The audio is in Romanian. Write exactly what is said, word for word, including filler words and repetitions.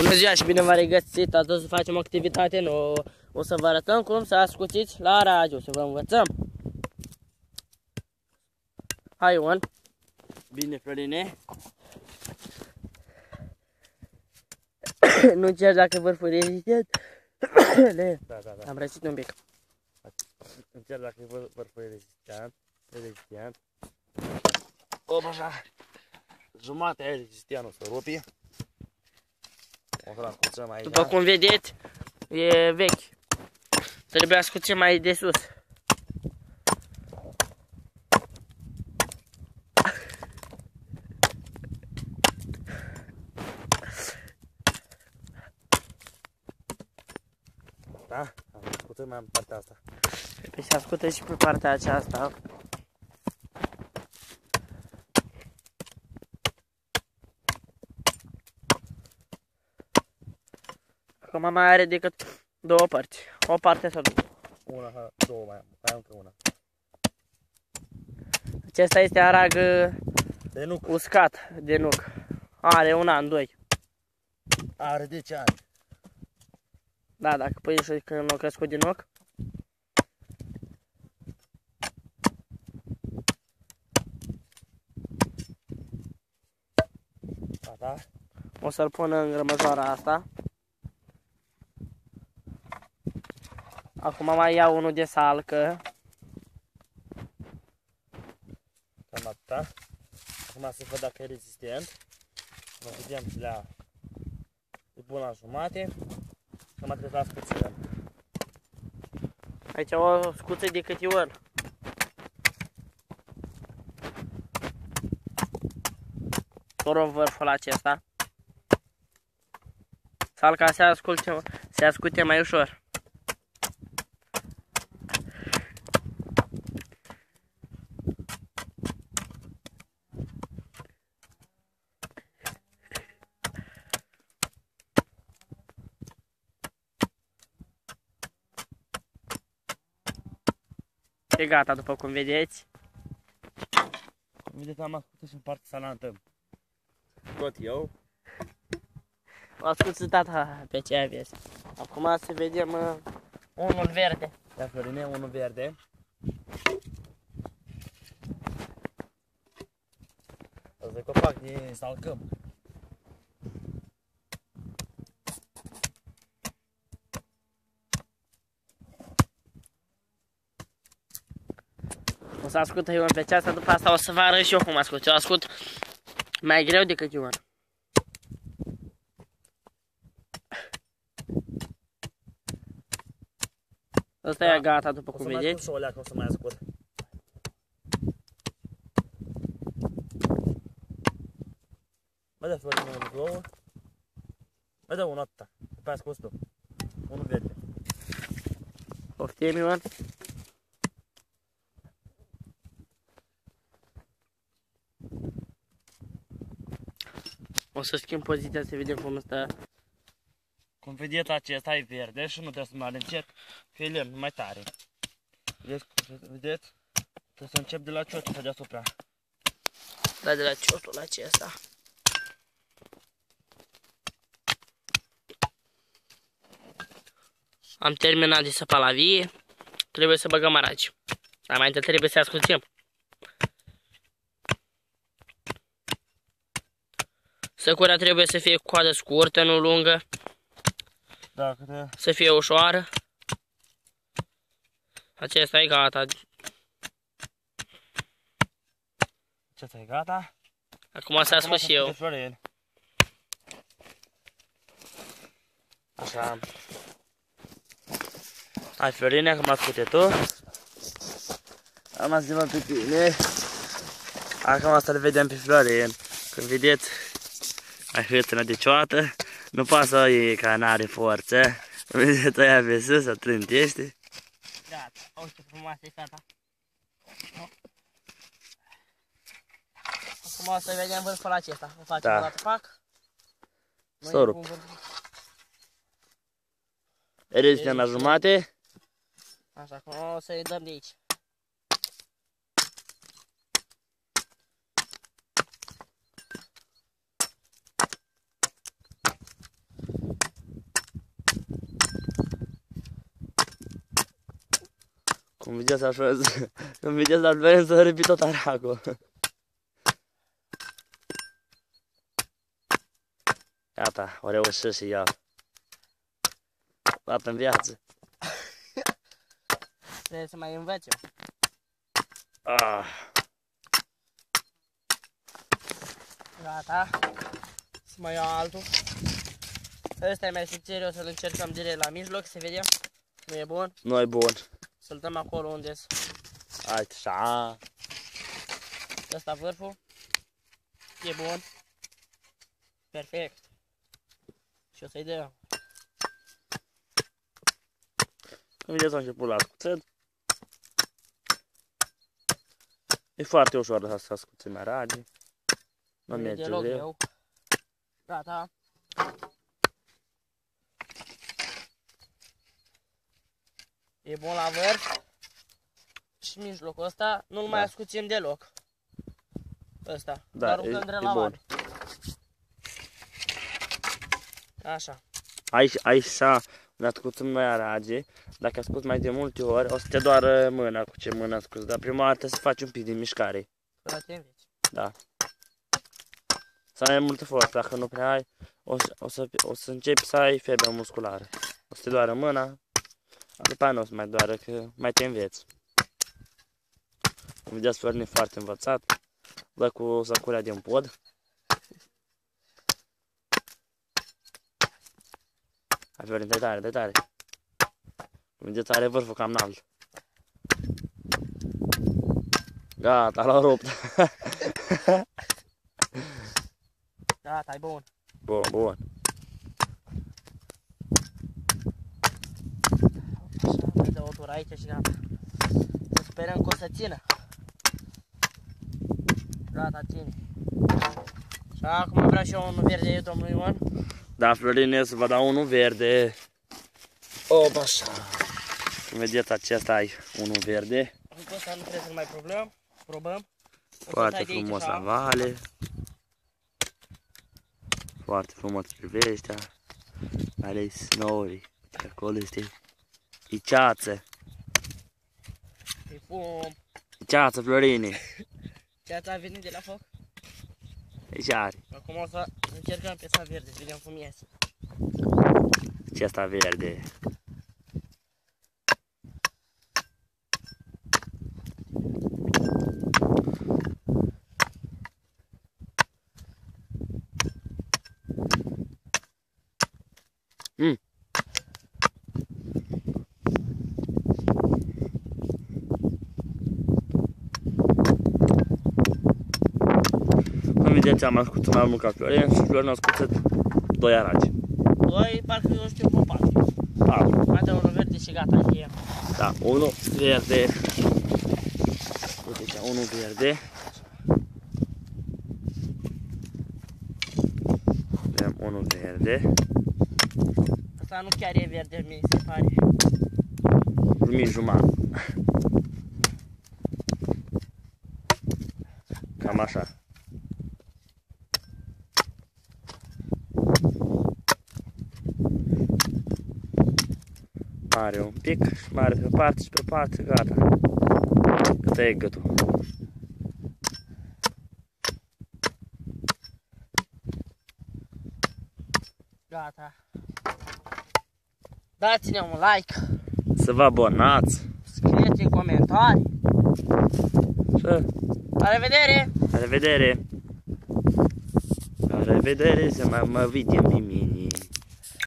Bună ziua și bine v-am regăsit. Astăzi să facem o activitate nouă. O să vă arătăm cum să ascultiți la radio, să vă învățăm. Hai, Ion. Bine, Florine. Nu cer dacă vârful e rezistent. Da, da, da. Am răsit un pic. Încerc dacă vârful e rezistent. E rezistent. Op, așa. Jumatea e rezistent, o să rupi. O să ascultăm aici. După cum vedeți, e vechi. Trebuie ascultăm mai de sus. Da? Ascultăm mai în partea asta. Păi se ascultă și pe partea aceasta. Acum mai are decât două părți. O parte sau două. Una, două, mai am, mai am încă una. Acesta este arag de nuc. Uscat de nuc. Are un an, doi. Are de ce ani? Da, dacă pui și când o crescut din nuc. Gata. O să-l pun în grămăjoara asta. Acum mai iau unul de salcă. Cam atâta. Acum să văd dacă e rezistent. Mă vedem la e bun la jumate. Cam trebuie să ascuțăm. Aici o scuță de câte ori. Tot vârful acesta. Salca se asculte, se ascute mai ușor. E gata, după cum vedeți. Vedeți, am ascultat și în partea salantă. Tot eu. O ascult tata pe ce aveți. Acum să vedem uh, unul verde. Ia, Florine, unul verde. Ăsta e copac de salcăm. O să ascult eu pe aceasta, după asta o să vă arăt și eu cum ascult. Eu ascult mai greu decât Ioan. Ăsta da. E gata, după cum vedeți. O să mai ascult și o leacă, o să mai ascult. Mai dă, Florine, unul, două. Mai dă unul atâta. După aia ascult tu. Unul verde. Poftim, Ioan. O să schimb poziția să vedem cum stă. Cum vedeți, acesta e verde și nu trebuie să mai încerc că e lemn mai tare. Vedeți? Vedeți? Trebuie să încep de la ciotul deasupra. Da, de la ciotul acesta. Am terminat de săpat la vie. Trebuie să băgăm aragi. Dar mai întâi trebuie să ascultăm. Săcura trebuie să fie cu coadă scurtă, nu lungă. Da, câte... Să fie ușoară. Acesta e gata. Acesta e gata. Acum să ascult și eu. Așa. Hai, Florine, acum asculte tu. Am să văd pe tine. Acum să-l vedem pe Florin. Când vedeți, mai hâțână de cioată. Nu pasă e că n-are forță. Vedeți, aia pe sus, o trântește. Gata, uite frumoasă e fata. Acum o să vedem vârful acesta. O facem Da. o dată, pac. S-o rup. E rezistent la jumate. Așa, acum o să-i dăm de aici. Cum vedeți așa, cum vedeți la vrem să răpi tot aracul. Gata, o reușit și el. Dată în viață. Trebuie să mai învăț eu. Ah. Gata. Să mai iau altul. Ăsta e mai subțire, o să-l încercăm direct la mijloc, să vedem. Nu e bun. Nu e bun. Să-l dăm acolo unde-s. Hai, așa. Ăsta vârful. E bun. Perfect. Și o să-i dăm. Când vedeți, am început la scuțet. E foarte ușor să scuțe mai rage. Nu Nu e merge deloc greu. greu. Gata. E bun la vârf. Și mijlocul ăsta nu-l mai Da. ascuțim deloc. Ăsta. Da, Dar e- aruncăm drept e la bun. oameni. Așa. Aici, aici așa, dacă scuțăm noi arage, dacă ascuți mai de multe ori, o să te doară mâna cu ce mână ascuți, dar prima dată să faci un pic de mișcare. Până te înveți. Da. Să ai multă forță, dacă nu prea ai, o să, o să, o să începi să ai febră musculară. O să te doară mâna, după aia nu o să mai doară, că mai te înveți. Cum vedeți, Florin e foarte învățat, dă cu sacurea din pod. Hai, Florin, dai tare, dai tare. Cum vedeți, are vârful cam înalt. Gata, l-a rupt. Gata, e bun. Bun, bun. Așa, mai dă o tură aici și gata. Să sperăm că o să țină. Gata, ține. Și acum vreau și eu unul verde, domnul Ioan. Da, Florin, eu să vă dau unul verde. Op, așa. Cum vedeți, acesta ai unul verde. Cu ăsta nu trebuie să-l mai probăm. Probăm. O să Foarte tai de aici frumos așa. la vale. Foarte frumos privește. Are snori. Acolo este. E ceață. E fum. E ceață, Florine. Ceața a venit de la foc. E ceare. Acum o să încercăm pe asta verde, să vedem cum iese. Acesta verde. Mm. Cum vedeți, am ascuțit mai mult ca Florin și Florin a ascuțit doi aragi. Doi, parcă eu știu cu patru. Patru. Mai dă unul verde și gata, încheiem. Da, unul verde. Uite aici, unul verde. Avem unul verde. Asta nu chiar e verde, mi se pare. Lumini jumătate. Cam așa. Mare un pic, mare pe parte și pe parte, gata. Cât e gâtul. Gata. Dați-ne un like, Să vă abonați. scrieți în comentarii. Și La revedere! la revedere. La revedere, să mai mă vedem pe mine.